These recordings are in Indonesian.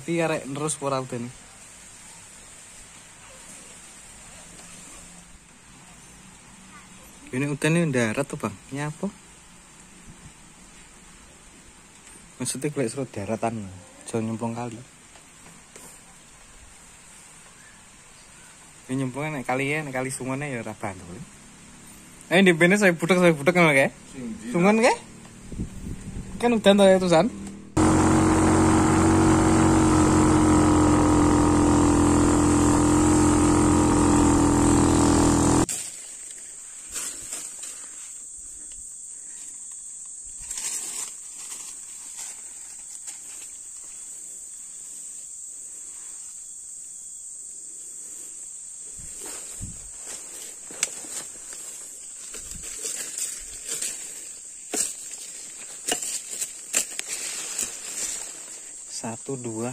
ngerti arek terus ora udan. Ini udan ini darat tuh bang, ini apa? Maksudnya kayak seru daratan, jangan nyemplung kali. Ini nyemplungnya naik kali sungonnya ya raban tuh. Di bene saya budek kan kayak, sungon kayak? Kan udan tuh ya tusan. Satu, dua.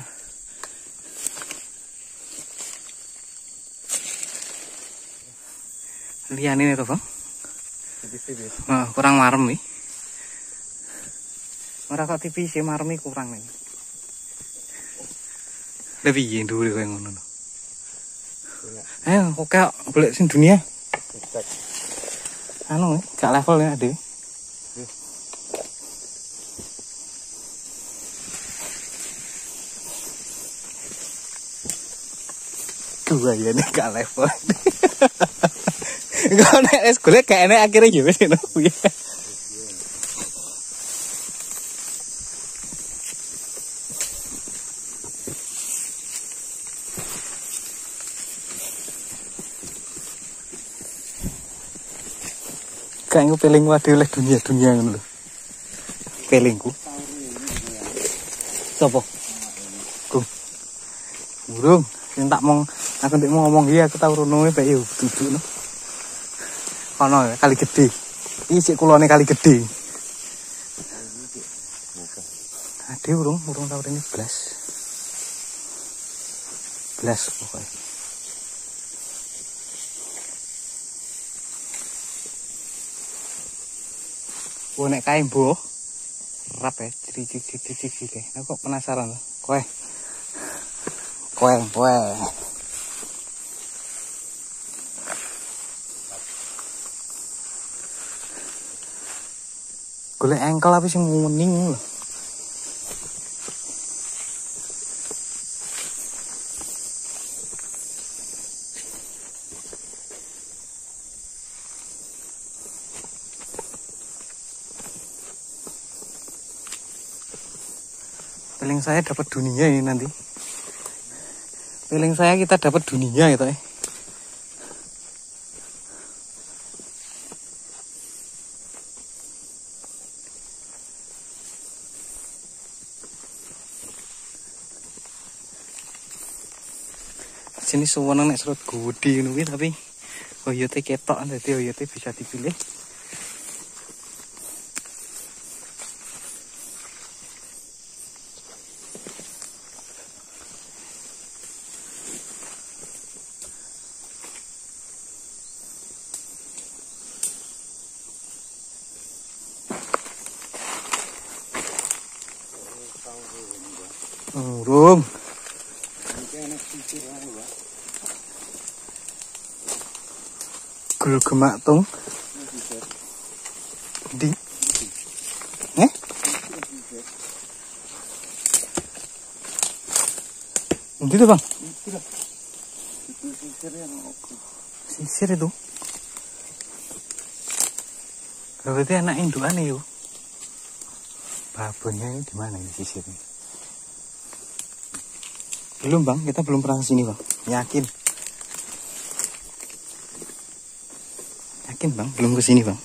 Lian ini tuh bang. Nah, kurang marem nih. Ora kok tipis sih marem kurang nih. Lebih yen dulu kayak ngono. Ayo, kok golek sing dunia. Anu, gak level ya, Ade. Gua ya nih gak level. Kau nek es golek gak enak akhirnya juga sih no. Kayaknya peling waduh oleh dunia ngono lho. Pelingku. Sopo? Ku. Burung. Yang tak mau aku ndik mau ngomong iya aku tau rono bae yo duduk no. Kono kali gede. Iki sik kulone kali gede. Ade urung tau rene blas. Blas pokoknya. Oh nek kae mbuh. Rap ya, ciri-ciri. Aku kok penasaran loh. Kowe. Golek engkel apa sing muning lho. Feeling saya dapat dunia ini nanti. Feeling saya kita dapat dunia gitu ya. Sini semua nek serut gede ngono tapi oyote ketok dadi oyote bisa dipilih. Urung. Gul gemak tung. Di. Nanti tuh bang. Sisir itu. Berarti anak indukan yuk. Babonnya di mana ini sisirnya? Belum bang, kita belum pernah kesini bang. Yakin bang, belum kesini bang.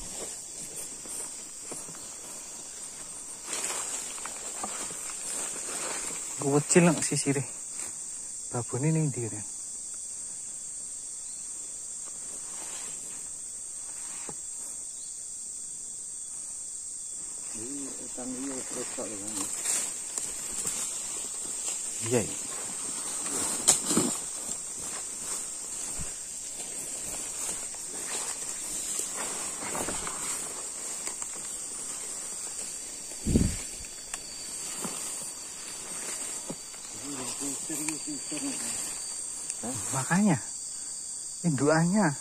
Kecil nang sisirnya. Babon ini di kan. Iya. Makanya indukannya.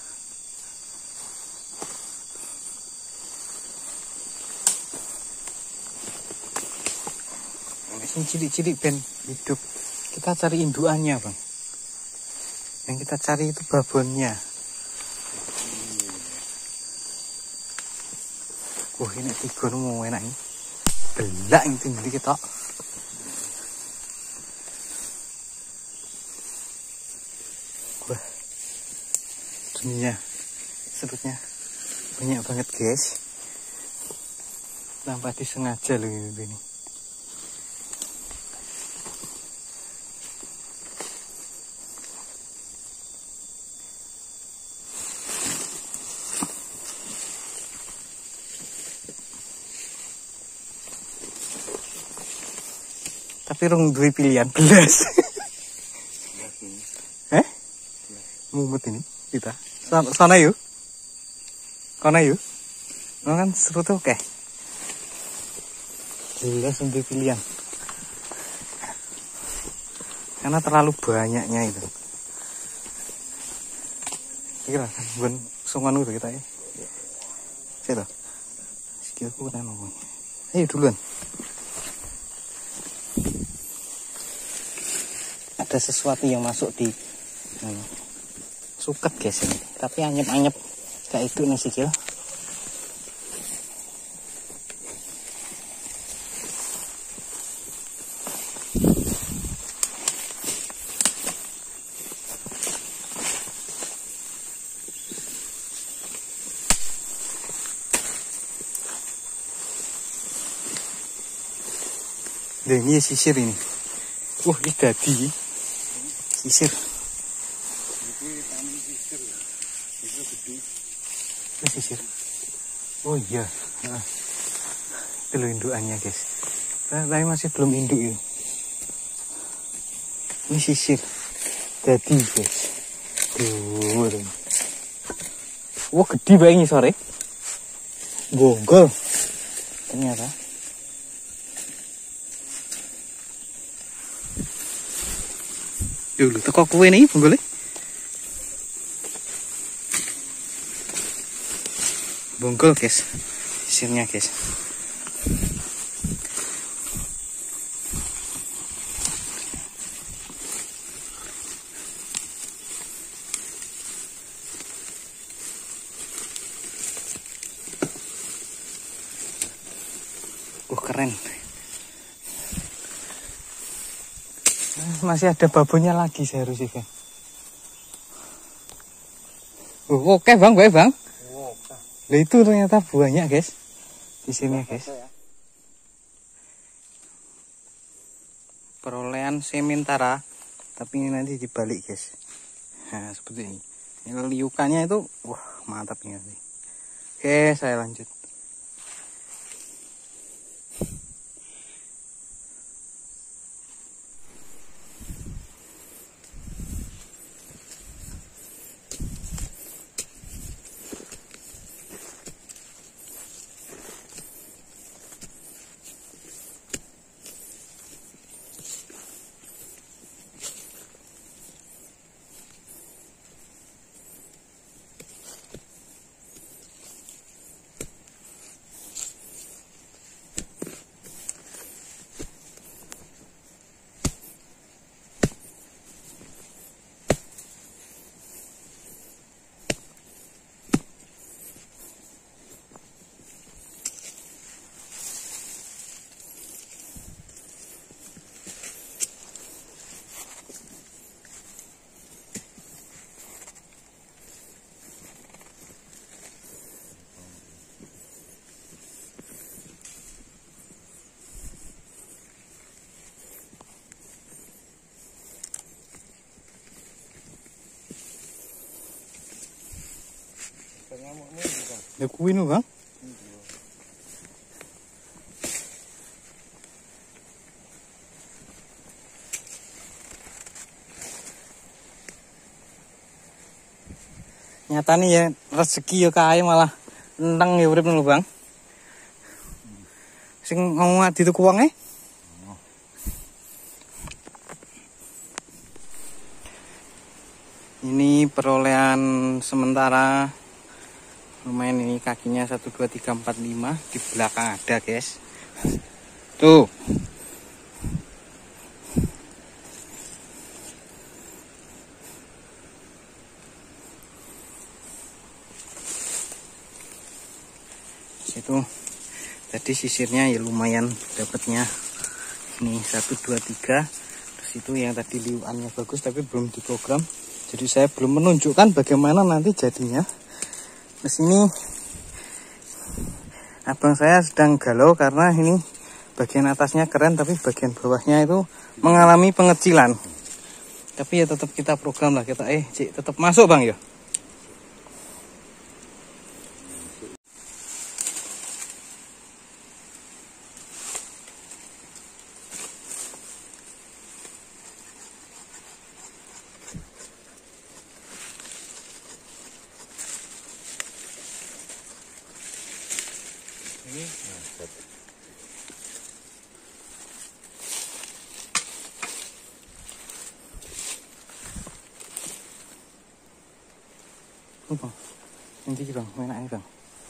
Ini cilik-cilik ben hidup. Kita cari indukannya, Bang. Yang kita cari itu babonnya. Ini 3 mau enak ini. Belak itu jadi kita. Wah. Dunia serutnya banyak banget, guys. Tanpa disengaja loh ini. Tapi rong duwe pilihan belas. Mumet ini kita. Sana yuk. Kana yuk. Nó kan seru tuh oke. Belas duwe pilihan. Karena terlalu banyaknya itu. Kira kan bukan sungan udah kita ya. Cek sikilku kena ngomong. Ayo duluan. Ada sesuatu yang masuk di suket, guys ini. Tapi anyep-anyep kayak itu nih sikil. Ini sisir ini. Wah, ini tadi sisir. Ini sisir. Oh iya. Itu loh indukannya, guys. Tapi masih belum induk ya. Ini sisir. Tadi, guys. Wah, gede banget ini sore. Bonggol. Ternyata. Dulu teko kowe nih bonggole. Bonggol, guys. Sisirnya, guys. Keren. Masih ada babonnya lagi seharusnya, Bang. Oke, Bang, gue, Bang. Nah, itu ternyata banyak, guys. Di sini, guys. Perolehan sementara, tapi ini nanti dibalik, guys. Nah, seperti ini. Ini liukannya itu, wah, mantap nih. Oke, saya lanjut. Ya kuwi nu, Bang. Nyatane ya rezeki ya kae malah enteng ya urip lho, Bang. Sing ngomong adi tuku wonge. Ini perolehan sementara. Lumayan ini kakinya 1 2 3 4 5 di belakang ada, guys. Tuh. Itu tadi sisirnya ya lumayan dapatnya. Ini 1 2 3. Terus itu yang tadi liuannya bagus tapi belum diprogram. Jadi saya belum menunjukkan bagaimana nanti jadinya. Terus ini abang saya sedang galau karena ini bagian atasnya keren tapi bagian bawahnya itu mengalami pengecilan. Tapi ya tetap kita program lah, kita Cik, tetap masuk bang ya. Ini bang, nanti bang, enaknya bang.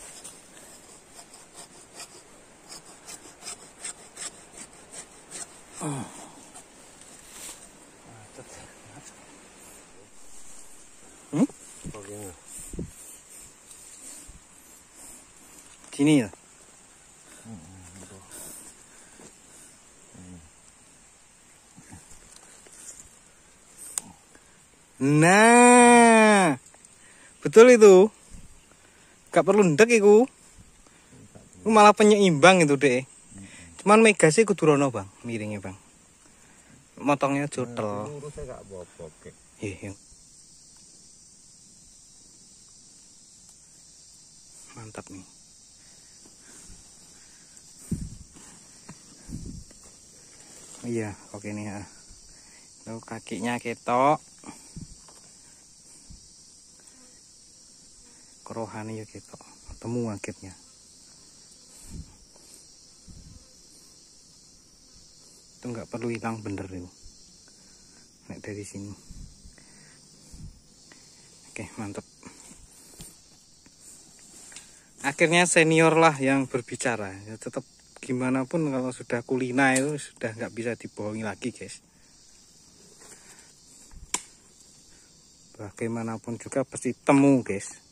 Gini ya. Nah, betul itu. Gak perlu ndek iku. Itu malah penyeimbang itu deh. Cuman mega sih kudu rono bang, miringnya bang. Motongnya jotel. Iya. Mantap nih. Iya, oke nih ya. Lalu kakinya ketok. Kerohane ya ketok. Temu akhirnya. Itu nggak perlu hilang bener itu. Nek dari sini. Oke, mantap. Akhirnya senior lah yang berbicara. Ya tetap gimana pun kalau sudah kulina itu sudah nggak bisa dibohongi lagi, guys. Bagaimanapun juga pasti temu, guys.